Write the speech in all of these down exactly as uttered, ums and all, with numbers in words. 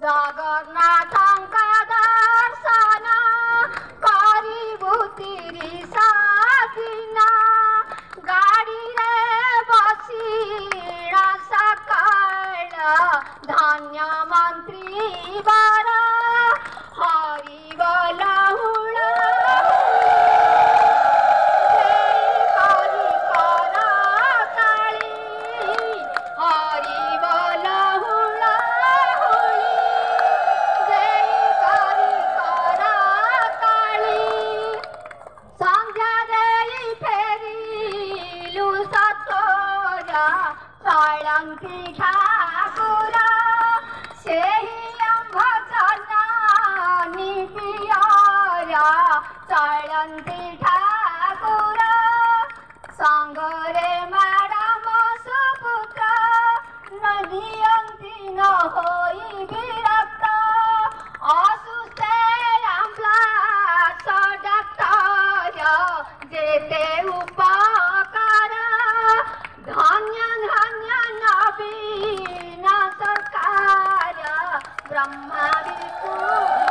जगन्नाथंका दर्शन करिबु तिरी सादिना गाड़ी रे बसिणा सकाळ धन्य मंत्री वर हरिबल हुळ चलंती ठाकुर से भजन निपिया चलंती ठाकुर संगरे मैडम सुपुत्र नदियंती न होई विरक्त असुस्थ आम्लास डाक्टर जेते उपकार धन्य धन्य नवीन सरकार ब्रह्मा विष्णु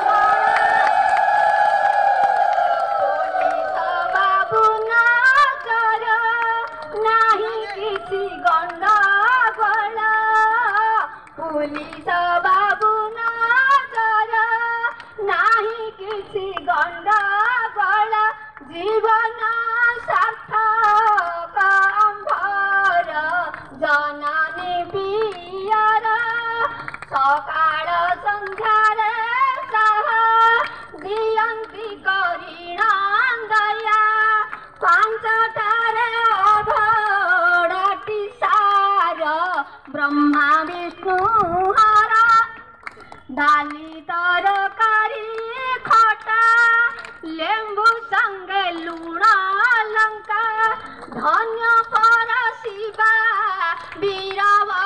पुलिस बाबू नजर नहीं किसी गंडगोल पुलिस बाबू नजर नहीं किसी गंडगोल जीवन सार्थक अंभर जननी पियर सकाळ संध्यार सह दियंती करिणा दया पांचटारे अभड़ाटी सार ब्रह्मा विष्णु हर डाली तरकारी खटा लेंबू संगे लुण लंका धन्य पर शिवा वीरवा